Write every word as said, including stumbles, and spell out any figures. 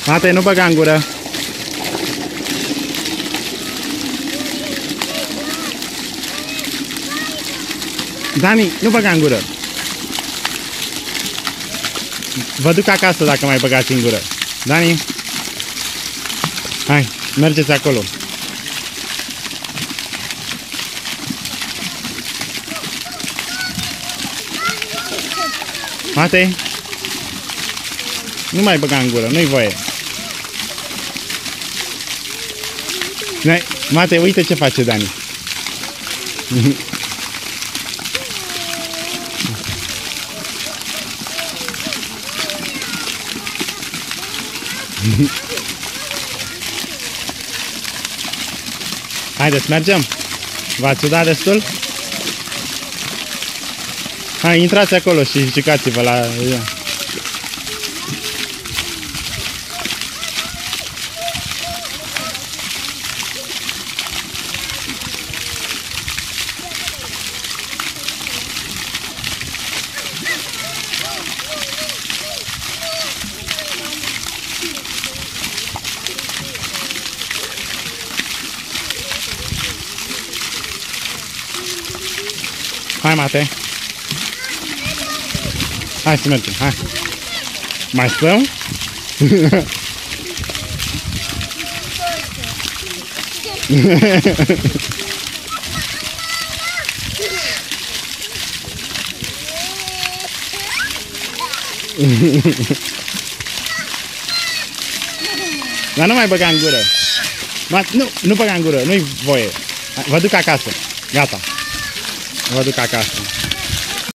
Mate, nu băga în gură. Dani, nu băga în gură. Vă duc acasă dacă mai băgați în gură. Dani, hai, mergeți acolo. Mate, nu mai băga în gură, nu-i voie. Mate, uite ce face Dani. Haideți, mergem? V-ați udat destul? Hai, intrați acolo și jucați-vă la... Hai, Mate. Hai să mergem, hai. Mai stăm? Dar nu mai băga în gură. Nu, nu băga în gură, nu-i voie. Vă duc acasă. Gata. Vă duc acasă.